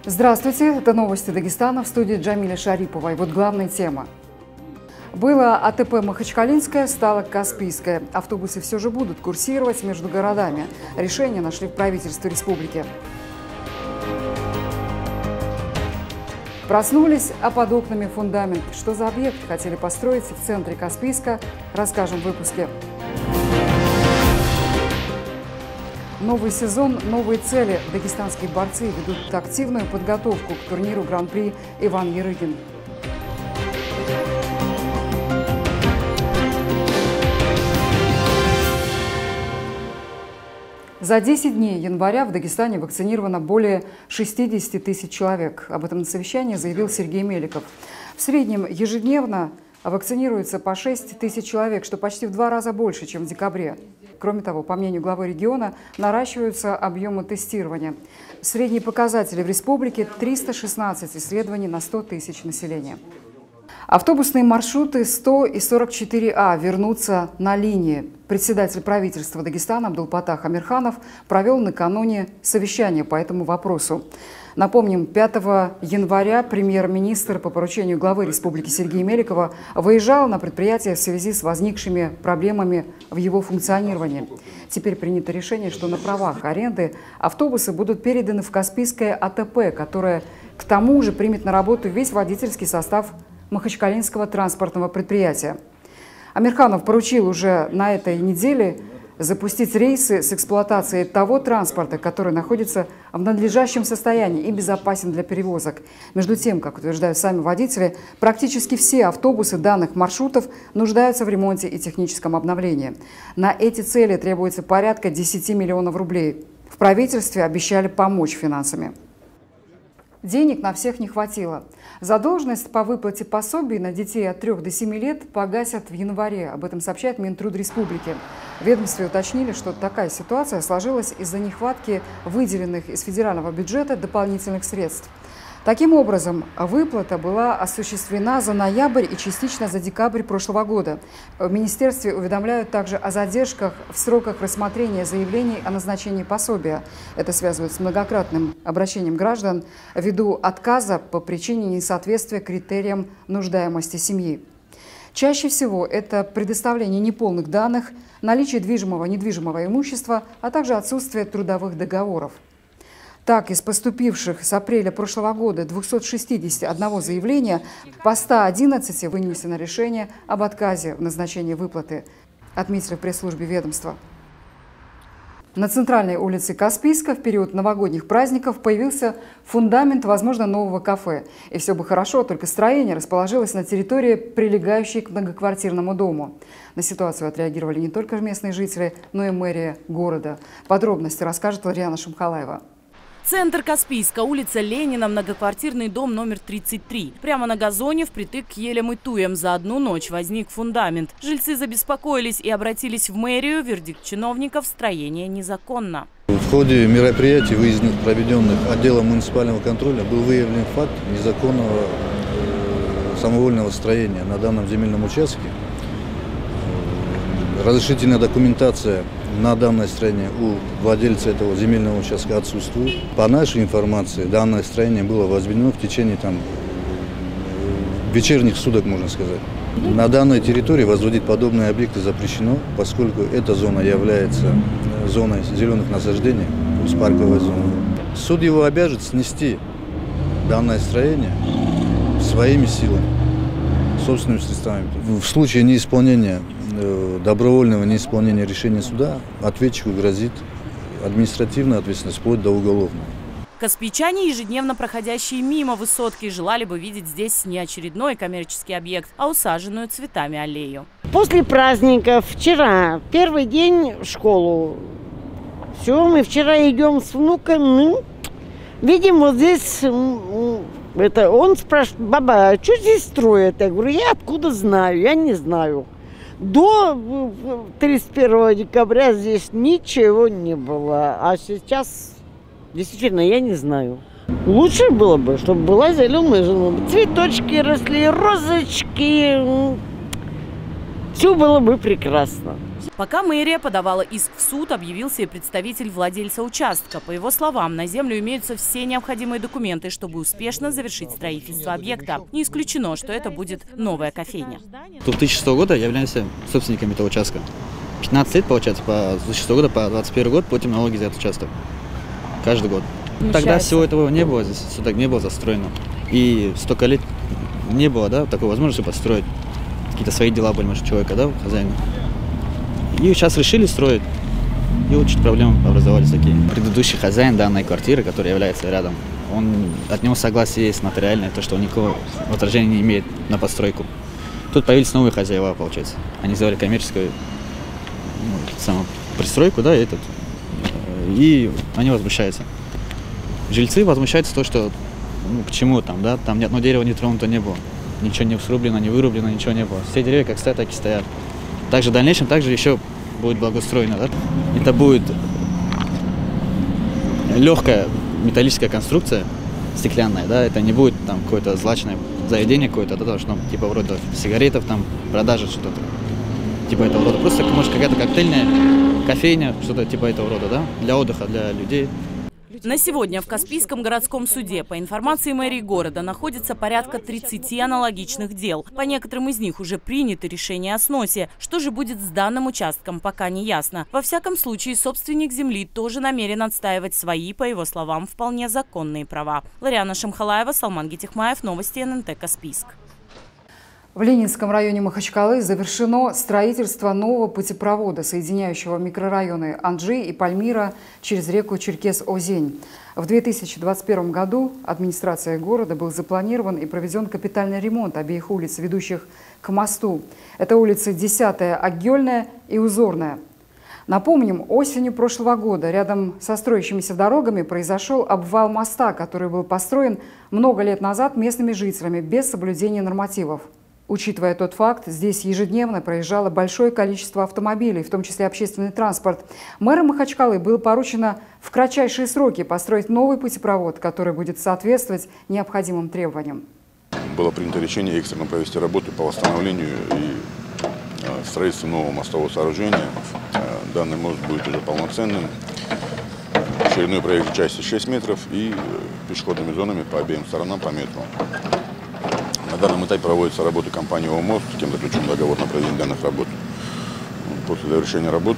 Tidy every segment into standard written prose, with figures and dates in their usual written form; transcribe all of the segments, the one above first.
Здравствуйте, это новости Дагестана, в студии Джамиля Шарипова. И вот главная тема. Было АТП Махачкалинское, стало Каспийское. Автобусы все же будут курсировать между городами. Решение нашли в правительстве республики. Проснулись, а под окнами фундамент. Что за объект хотели построить в центре Каспийска, расскажем в выпуске. Новый сезон, новые цели. Дагестанские борцы ведут активную подготовку к турниру Гран-при Иван Ярыгин. За 10 дней января в Дагестане вакцинировано более 60 тысяч человек. Об этом на совещании заявил Сергей Меликов. В среднем ежедневно вакцинируется по 6 тысяч человек, что почти в 2 раза больше, чем в декабре. Кроме того, по мнению главы региона, наращиваются объемы тестирования. Средние показатели в республике – 316 исследований на 100 тысяч населения. Автобусные маршруты 100 и 44А вернутся на линии. Председатель правительства Дагестана Абдулпатах Амирханов провел накануне совещание по этому вопросу. Напомним, 5 января премьер-министр по поручению главы республики Сергея Меликова выезжал на предприятие в связи с возникшими проблемами в его функционировании. Теперь принято решение, что на правах аренды автобусы будут переданы в Каспийское АТП, которое к тому же примет на работу весь водительский состав Махачкалинского транспортного предприятия. Амирханов поручил уже на этой неделе запустить рейсы с эксплуатацией того транспорта, который находится в надлежащем состоянии и безопасен для перевозок. Между тем, как утверждают сами водители, практически все автобусы данных маршрутов нуждаются в ремонте и техническом обновлении. На эти цели требуется порядка 10 миллионов рублей. В правительстве обещали помочь финансами. Денег на всех не хватило. Задолженность по выплате пособий на детей от 3 до 7 лет погасят в январе. Об этом сообщает Минтруд Республики. В ведомстве уточнили, что такая ситуация сложилась из-за нехватки выделенных из федерального бюджета дополнительных средств. Таким образом, выплата была осуществлена за ноябрь и частично за декабрь прошлого года. В министерстве уведомляют также о задержках в сроках рассмотрения заявлений о назначении пособия. Это связывают с многократным обращением граждан ввиду отказа по причине несоответствия критериям нуждаемости семьи. Чаще всего это предоставление неполных данных, наличие движимого и недвижимого имущества, а также отсутствие трудовых договоров. Так, из поступивших с апреля прошлого года 261 заявления по 111 вынесено решение об отказе в назначении выплаты, отметили в пресс-службе ведомства. На центральной улице Каспийска в период новогодних праздников появился фундамент, возможно, нового кафе. И все бы хорошо, только строение расположилось на территории, прилегающей к многоквартирному дому. На ситуацию отреагировали не только местные жители, но и мэрия города. Подробности расскажет Лариана Шамхалаева. Центр Каспийска, улица Ленина, многоквартирный дом номер 33. Прямо на газоне, впритык к елям и туям, за одну ночь возник фундамент. Жильцы забеспокоились и обратились в мэрию. Вердикт чиновников – строение незаконно. В ходе мероприятий, выездных, проведенных отделом муниципального контроля, был выявлен факт незаконного самовольного строения на данном земельном участке. Разрешительная документация на данное строение у владельца этого земельного участка отсутствует. По нашей информации, данное строение было возведено в течение вечерних суток, можно сказать. На данной территории возводить подобные объекты запрещено, поскольку эта зона является зоной зеленых насаждений, то есть парковая зона. Суд его обяжет снести данное строение своими силами, собственными средствами. В случае неисполнения добровольного неисполнения решения суда ответчику грозит административная ответственность, вплоть до уголовного. Каспийчане, ежедневно проходящие мимо высотки, желали бы видеть здесь не очередной коммерческий объект, а усаженную цветами аллею. После праздников, вчера, первый день в школу. Все, мы вчера идем с внуком, видим вот здесь, он спрашивает: баба, а что здесь строят? Я говорю: я откуда знаю, я не знаю. До 31 декабря здесь ничего не было, а сейчас действительно я не знаю. Лучше было бы, чтобы была зеленая зона, цветочки росли, розочки, все было бы прекрасно. Пока мэрия подавала иск в суд, объявился и представитель владельца участка. По его словам, на землю имеются все необходимые документы, чтобы успешно завершить строительство объекта. Не исключено, что это будет новая кофейня. С 2006 года являемся собственниками этого участка. 15 лет, получается, с 2006 года по 2021 год платим налоги за этот участок. Каждый год. Тогда всего этого не было, здесь все так не было застроено. И столько лет не было, да, такой возможности построить. Какие-то свои дела были, может, человека, да, хозяина. И сейчас решили строить. И вот чуть проблемы образовались такие. Предыдущий хозяин данной квартиры, который является рядом, от него согласие есть нотариальное, то, что он никакого отражения не имеет на постройку. Тут появились новые хозяева, получается. Они сделали коммерческую пристройку, да, и они возмущаются. Жильцы возмущаются то, что к чему там, да, там ни одно дерево не тронуто не было. Ничего не срублено, не вырублено, ничего не было. Все деревья как стоят, так и стоят. Также в дальнейшем еще будет благоустроено, да. Это будет легкая металлическая конструкция, стеклянная, да, это не будет там какое-то злачное заведение какое-то, да, что типа вроде сигаретов, там, продажи, что-то типа этого рода. Просто, может, какая-то коктейльная кофейня, что-то типа этого рода, да, для отдыха, для людей. На сегодня в Каспийском городском суде, по информации мэрии города, находится порядка 30 аналогичных дел. По некоторым из них уже приняты решения о сносе. Что же будет с данным участком, пока не ясно. Во всяком случае, собственник земли тоже намерен отстаивать свои, по его словам, вполне законные права. Лариана Шамхалаева, Салман Гетихмаев, новости ННТ «Каспийск». В Ленинском районе Махачкалы завершено строительство нового путепровода, соединяющего микрорайоны Анджи и Пальмира через реку Черкес-Озень. В 2021 году администрацией города был запланирован и проведен капитальный ремонт обеих улиц, ведущих к мосту. Это улицы 10-я, Аггельная и Узорная. Напомним, осенью прошлого года рядом со строящимися дорогами произошел обвал моста, который был построен много лет назад местными жителями без соблюдения нормативов. Учитывая тот факт, здесь ежедневно проезжало большое количество автомобилей, в том числе общественный транспорт. Мэром Махачкалы было поручено в кратчайшие сроки построить новый путепровод, который будет соответствовать необходимым требованиям. Было принято решение экстренно провести работы по восстановлению и строительству нового мостового сооружения. Данный мост будет уже полноценным. Шириной проезжей части 6 метров и пешеходными зонами по обеим сторонам по метру. На данном этапе проводятся работы компании «Омост», с кем заключен договор на проведение данных работ. После завершения работ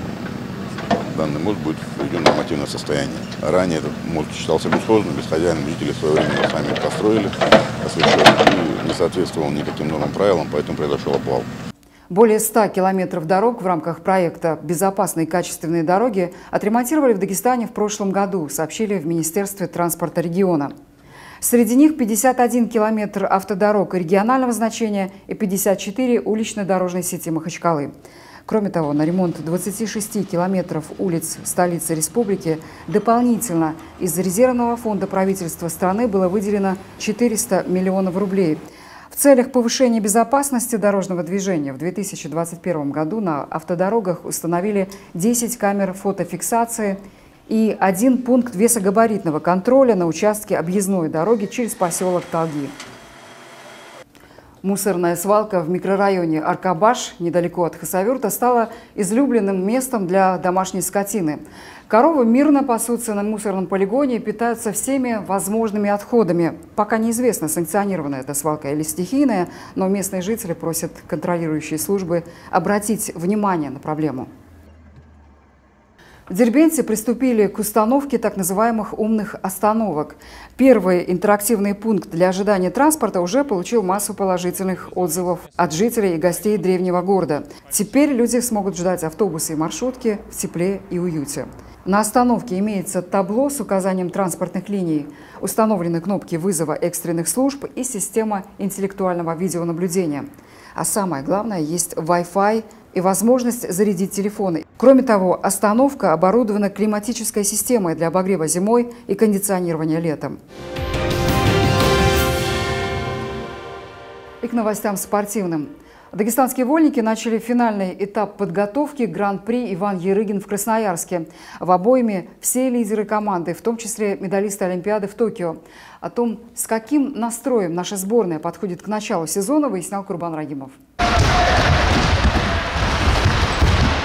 данный мост будет приведен в нормативное состояние. Ранее этот мост считался бесхозным, без хозяина, жители в свое время его сами построили, освещали, и не соответствовал никаким новым правилам, поэтому произошел обвал. Более 100 километров дорог в рамках проекта «Безопасные и качественные дороги» отремонтировали в Дагестане в прошлом году, сообщили в Министерстве транспорта региона. Среди них 51 километр автодорог регионального значения и 54 улично-дорожной сети Махачкалы. Кроме того, на ремонт 26 километров улиц столицы республики дополнительно из резервного фонда правительства страны было выделено 400 миллионов рублей. В целях повышения безопасности дорожного движения в 2021 году на автодорогах установили 10 камер фотофиксации и 1 пункт весогабаритного контроля на участке объездной дороги через поселок Талги. Мусорная свалка в микрорайоне Аркабаш, недалеко от Хасавюрта, стала излюбленным местом для домашней скотины. Коровы мирно пасутся на мусорном полигоне и питаются всеми возможными отходами. Пока неизвестно, санкционированная эта свалка или стихийная, но местные жители просят контролирующие службы обратить внимание на проблему. Дербенты приступили к установке так называемых умных остановок. Первый интерактивный пункт для ожидания транспорта уже получил массу положительных отзывов от жителей и гостей древнего города. Теперь люди смогут ждать автобусы и маршрутки в тепле и уюте. На остановке имеется табло с указанием транспортных линий, установлены кнопки вызова экстренных служб и система интеллектуального видеонаблюдения. А самое главное, есть Wi-Fi и возможность зарядить телефоны. Кроме того, остановка оборудована климатической системой для обогрева зимой и кондиционирования летом. И к новостям спортивным. Дагестанские вольники начали финальный этап подготовки к Гран-при Иван Ярыгин в Красноярске. В обойме все лидеры команды, в том числе медалисты Олимпиады в Токио. О том, с каким настроем наша сборная подходит к началу сезона, выяснял Курбан Рагимов.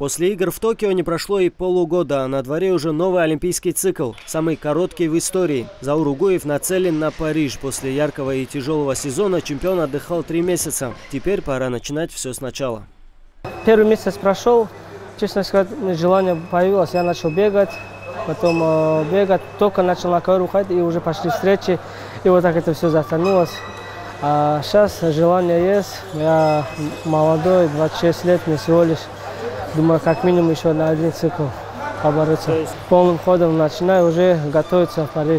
После игр в Токио не прошло и полугода, а на дворе уже новый олимпийский цикл, самый короткий в истории. Заур Угуев нацелен на Париж. После яркого и тяжелого сезона чемпион отдыхал 3 месяца. Теперь пора начинать все сначала. Первый месяц прошел, честно сказать, желание появилось, я начал бегать. Потом бегать, только начал на ковер уходить, и уже пошли встречи, и вот так это все затянулось. А сейчас желание есть, я молодой, 26 лет, мне всего лишь, думаю, как минимум еще на 1 цикл побороться. Полным ходом начинаю уже готовиться в Париж.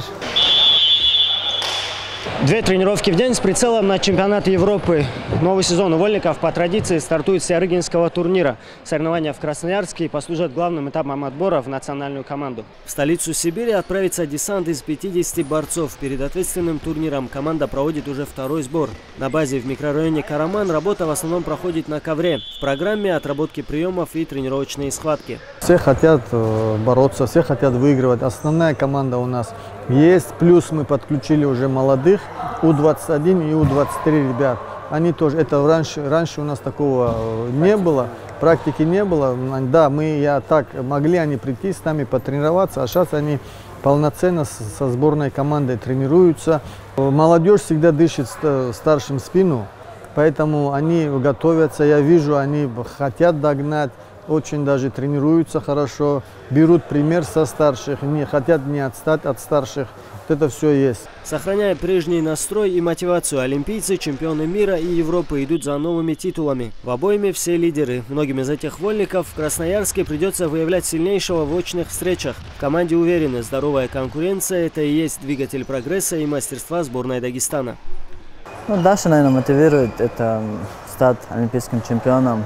2 тренировки в день с прицелом на чемпионат Европы. Новый сезон у вольников по традиции стартует с Ярыгинского турнира. Соревнования в Красноярске послужат главным этапом отбора в национальную команду. В столицу Сибири отправится десант из 50 борцов. Перед ответственным турниром команда проводит уже 2-й сбор. На базе в микрорайоне Караман работа в основном проходит на ковре. В программе отработки приемов и тренировочные схватки. Все хотят бороться, все хотят выигрывать. Основная команда у нас есть. Плюс мы подключили уже молодых, У-21 и У-23 ребят. Они тоже, это раньше у нас такого не было, практики не было. Да, могли они прийти с нами потренироваться, а сейчас они полноценно со сборной командой тренируются. Молодежь всегда дышит старшим спину, поэтому они готовятся, я вижу, они хотят догнать. Очень даже тренируются хорошо, берут пример со старших, хотят не отстать от старших. Вот это все есть. Сохраняя прежний настрой и мотивацию, олимпийцы, чемпионы мира и Европы идут за новыми титулами. В обойме все лидеры. Многим из этих вольников в Красноярске придется выявлять сильнейшего в очных встречах. В команде уверены, здоровая конкуренция – это и есть двигатель прогресса и мастерства сборной Дагестана. Дальше, наверное, мотивирует это стать олимпийским чемпионом.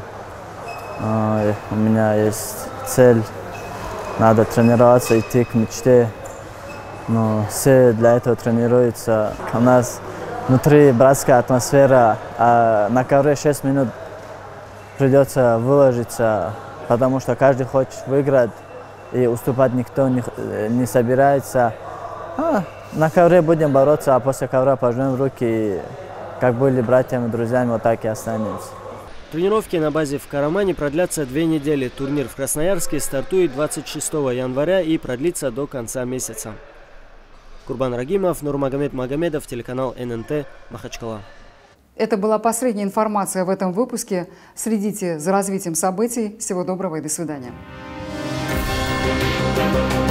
У меня есть цель, надо тренироваться, идти к мечте. Но все для этого тренируются. У нас внутри братская атмосфера, а на ковре 6 минут придется выложиться, потому что каждый хочет выиграть, и уступать никто не собирается. На ковре будем бороться, а после ковра пожмем руки, и как были братьями, друзьями, вот так и останемся. Тренировки на базе в Карамане продлятся 2 недели. Турнир в Красноярске стартует 26 января и продлится до конца месяца. Курбан Рагимов, Нурмагомед Магомедов, телеканал ННТ, Махачкала. Это была последняя информация в этом выпуске. Следите за развитием событий. Всего доброго и до свидания.